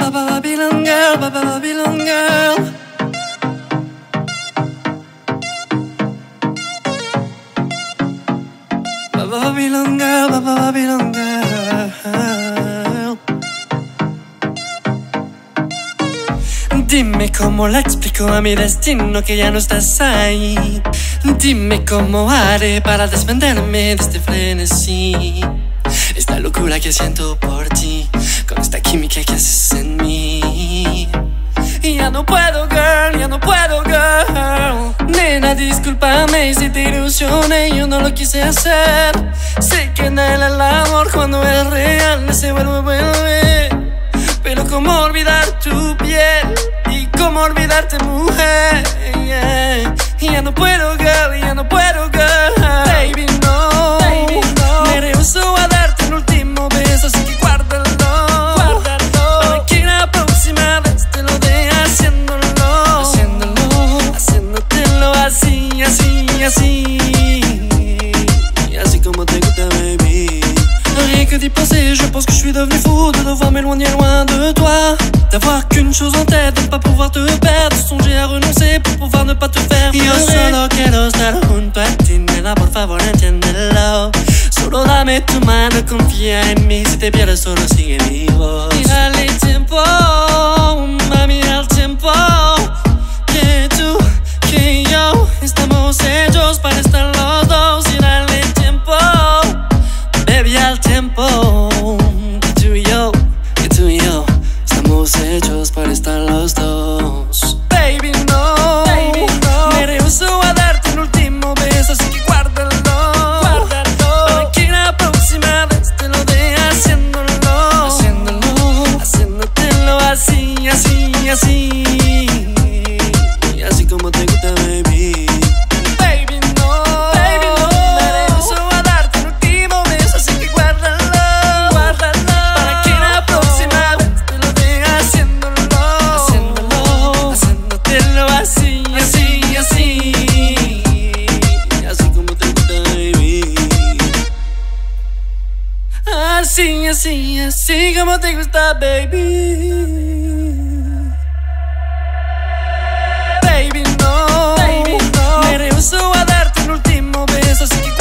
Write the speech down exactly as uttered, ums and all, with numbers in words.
Babylon girl, Babylon girl. Babylon girl, Babylon girl. Dime cómo le explico a mi destino que ya no estás ahí. Dime cómo haré para desprenderme de este frenesí, esta locura que siento por ti, con esta química que haces en mí. Y ya no puedo, girl, ya no puedo, girl. Nena, discúlpame si te ilusioné, yo no lo quise hacer. Sé que nada el amor cuando es real se vuelve, vuelve. Pero cómo olvidar tu piel y cómo olvidarte, mujer, yeah. Y ya no puedo, girl, ya no puedo, girl. Baby, no, baby, no. Me rehuso a darte un último beso, así que guárdalo, guárdalo, para que la próxima vez te lo dé haciéndolo, haciéndolo, haciéndotelo así, así, así. Y así como te gusta, baby. Rien que d'y penser, je pense que je suis devenu fou de devoir m'éloigner loin de toi, d'avoir qu'une chose en tête, de ne pas pouvoir te perdre, de songer à renoncer pour pouvoir ne pas te faire pleurer. Yo solo quiero estar junto a ti, nena, por favor entiéndelo. Solo dame tu mano, confía en mí, si te pierdes solo sigue mi voz. Mírale el tiempo, mami, al tiempo, que tú, que yo estamos hechos para estar los dos. Mírale el tiempo, baby, al tiempo, que tú y yo, que tú y yo estamos hechos para estar los dos. Baby, no, baby, no. Me rehuso a darte un último beso, así que guárdalo, guárdalo, para que la próxima vez te lo dé haciéndolo, haciéndolo, haciéndotelo así, así, así. Y así como te gusta, baby. Baby, no, baby, no. Me rehuso a darte un último beso, así que guárdalo, guárdalo, para que la próxima vez te lo dé haciéndolo, haciéndolo, haciéndotelo así, así, así. Y así como te gusta, baby. Así, así, así como te gusta, baby. Baby, no, baby, no. Me rehuso a darte un último beso, así que